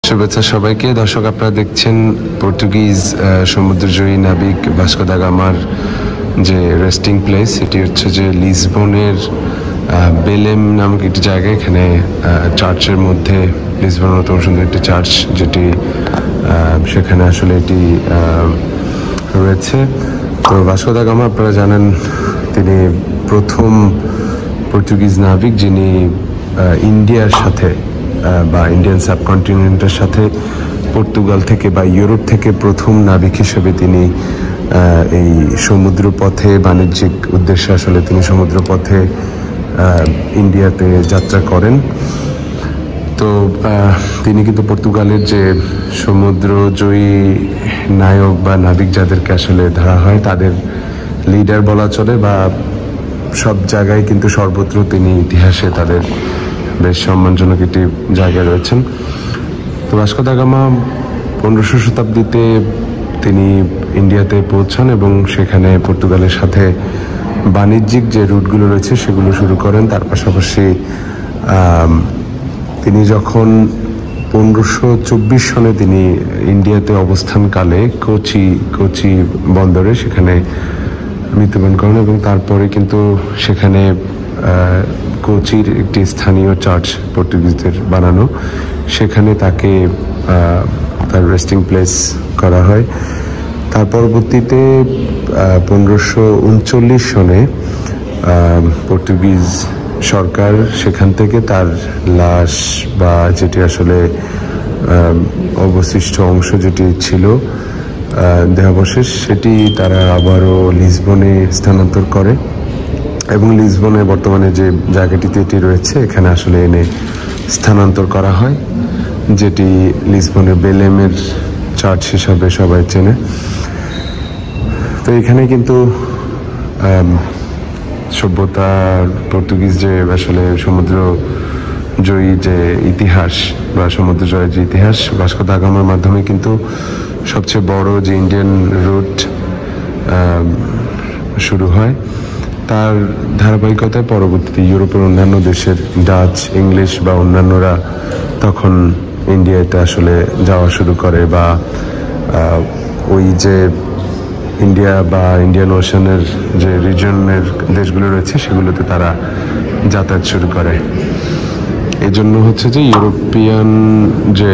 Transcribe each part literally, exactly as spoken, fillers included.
শুভেচ্ছা সবাইকে। দর্শক, আপনারা দেখছেন পর্তুগিজ সমুদ্রজয়ী নাবিক ভাস্কো দা গামার যে রেস্টিং প্লেস, এটি হচ্ছে যে লিসবনের বেলেম নামক একটি জায়গা। এখানে চার্চের মধ্যে লিসবনের অন্যতম সুন্দর একটি চার্চ, যেটি সেখানে আসলে এটি রয়েছে। তো ভাস্কো দা গামা, আপনারা জানেন, তিনি প্রথম পর্তুগিজ নাবিক যিনি ইন্ডিয়ার সাথে বা ইন্ডিয়ান সাবকন্টিনেন্টের সাথে পর্তুগাল থেকে বা ইউরোপ থেকে প্রথম নাবিক হিসেবে তিনি এই সমুদ্র পথে বাণিজ্যিক উদ্দেশ্যে আসলে তিনি সমুদ্র পথে ইন্ডিয়াতে যাত্রা করেন। তো তিনি কিন্তু পর্তুগালের যে সমুদ্রজয়ী নায়ক বা নাবিক যাদেরকে আসলে ধরা হয় তাদের লিডার বলা চলে, বা সব জায়গায় কিন্তু সর্বত্র তিনি ইতিহাসে তাদের বেশ সম্মানজনক একটি জায়গায় রয়েছেন। তো ভাস্কো দা গামা পনেরোশো শতাব্দীতে তিনি ইন্ডিয়াতে পৌঁছান এবং সেখানে পর্তুগালের সাথে বাণিজ্যিক যে রুটগুলো রয়েছে সেগুলো শুরু করেন। তার পাশাপাশি তিনি যখন পনেরোশো চব্বিশ সনে তিনি ইন্ডিয়াতে অবস্থানকালে কোচি কোচি বন্দরে সেখানে মৃত্যুবরণ করেন এবং তারপরে কিন্তু সেখানে কোচির একটি স্থানীয় চার্চ পর্তুগিজদের বানানো, সেখানে তাকে তার রেস্টিং প্লেস করা হয়। তার পরবর্তীতে পনেরোশো উনচল্লিশ সনে পর্তুগিজ সরকার সেখান থেকে তার লাশ বা যেটি আসলে অবশিষ্ট অংশ যেটি ছিল দেহাবশেষ, সেটি তারা আবারও লিসবনে স্থানান্তর করে এবং লিসবনে বর্তমানে যে জায়গাটিতে এটি রয়েছে এখানে আসলে এনে স্থানান্তর করা হয়, যেটি লিসবনের বেলেমের চার্চ হিসাবে সবাই চেনে। তো এখানে কিন্তু সভ্যতার পর্তুগিজ যে আসলে সমুদ্র জয়ী যে ইতিহাস বা সমুদ্র জয়ের যে ইতিহাস ভাস্কো দা গামার মাধ্যমে কিন্তু সবচেয়ে বড় যে ইন্ডিয়ান রুট শুরু হয়। তার ধারাবাহিকতায় পরবর্তীতে ইউরোপের অন্যান্য দেশের ডাচ, ইংলিশ বা অন্যান্যরা তখন ইন্ডিয়াতে আসলে যাওয়া শুরু করে, বা ওই যে ইন্ডিয়া বা ইন্ডিয়ান ওশানের যে রিজনের দেশগুলো রয়েছে সেগুলোতে তারা যাতায়াত শুরু করে। এই জন্য হচ্ছে যে ইউরোপিয়ান যে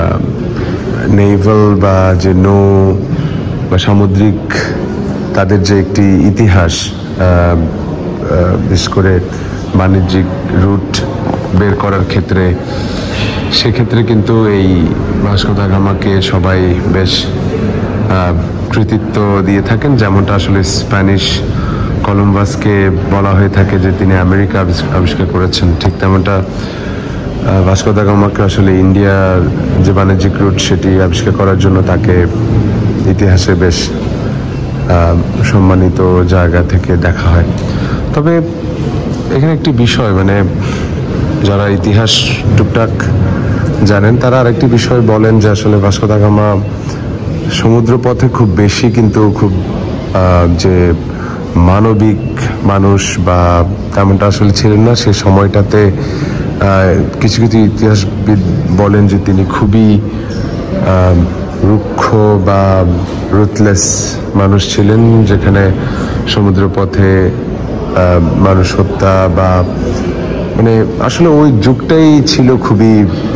নেভাল বা যে নৌ বা সামুদ্রিক তাদের যে একটি ইতিহাস, বিশেষ করে বাণিজ্যিক রুট বের করার ক্ষেত্রে, সেক্ষেত্রে কিন্তু এই ভাস্কো দা গামাকে সবাই বেশ কৃতিত্ব দিয়ে থাকেন। যেমনটা আসলে স্প্যানিশ কলম্বাসকে বলা হয়ে থাকে যে তিনি আমেরিকা আবিষ্কার করেছেন, ঠিক তেমনটা ভাস্কো দা গামাকে আসলে ইন্ডিয়ার যে বাণিজ্যিক রুট সেটি আবিষ্কার করার জন্য তাকে ইতিহাসে বেশ সম্মানিত জায়গা থেকে দেখা হয়। তবে এখানে একটি বিষয়, মানে যারা ইতিহাস টুকটাক জানেন তারা আরেকটি বিষয় বলেন যে আসলে ভাস্কো দা গামা সমুদ্র পথে খুব বেশি কিন্তু খুব যে মানবিক মানুষ বা তেমনটা আসলে ছিলেন না। সে সময়টাতে কিছু কিছু ইতিহাসবিদ বলেন যে তিনি খুবই রুক্ষ বা রুথলেস মানুষ ছিলেন, যেখানে সমুদ্র পথে মানুষ হত্যা বা মানে আসলে ওই যুগটাই ছিল খুবই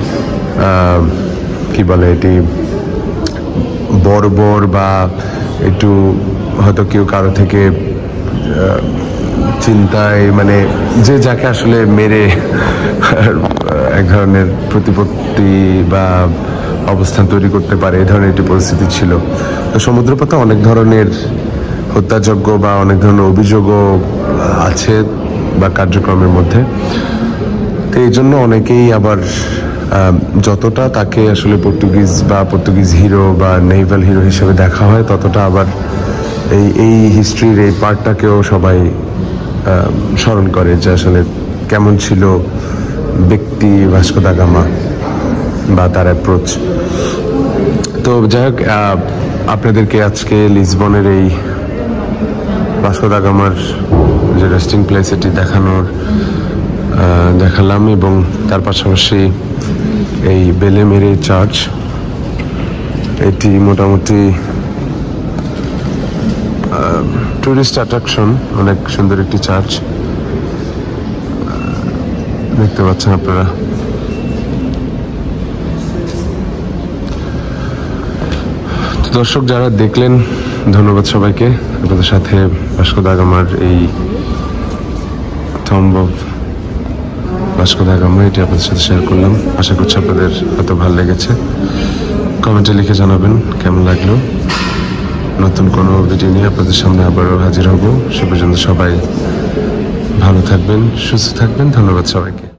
কি বলে এটি বর্বর, বা একটু হয়তো কেউ কারো থেকে চিন্তায় মানে যে যাকে আসলে মেরে এক ধরনের প্রতিপত্তি বা অবস্থান তৈরি করতে পারে, এই ধরনের একটি পরিস্থিতি ছিল। তো সমুদ্রপথে অনেক ধরনের হত্যাযজ্ঞ বা অনেক ধরনের অভিযোগও আছে বা কার্যক্রমের মধ্যে। তো এই জন্য অনেকেই আবার যতটা তাকে আসলে পর্তুগিজ বা পর্তুগিজ হিরো বা নেভাল হিরো হিসেবে দেখা হয়, ততটা আবার এই এই হিস্ট্রির এই পার্টটাকেও সবাই স্মরণ করে যে আসলে কেমন ছিল ব্যক্তি ভাস্কো দা গামা বা তার অ্যাপ্রোচ। তো যাই হোক, আপনাদেরকে আজকে লিসবনের এই ভাস্কো দা গামার যে রেস্টিং প্লেস এটি দেখানোর দেখালাম এবং তার পাশাপাশি এই বেলেমের এই চার্চ, এটি মোটামুটি টুরিস্ট অ্যাট্রাকশন, অনেক সুন্দর একটি চার্চ দেখতে পাচ্ছেন আপনারা। তো দর্শক যারা দেখলেন, ধন্যবাদ সবাইকে। আপনাদের সাথে ভাস্কো দা গামার এই tomb of Vasco da Gama এটি আপনাদের সাথে শেয়ার করলাম। আশা করছি আপনাদের হয়তো ভালো লেগেছে। কমেন্টে লিখে জানাবেন কেমন লাগলো। নতুন কোনো ভিডিও নিয়ে আপনাদের সামনে আবারও হাজির হব। সে পর্যন্ত সবাই ভালো থাকবেন, সুস্থ থাকবেন। ধন্যবাদ সবাইকে।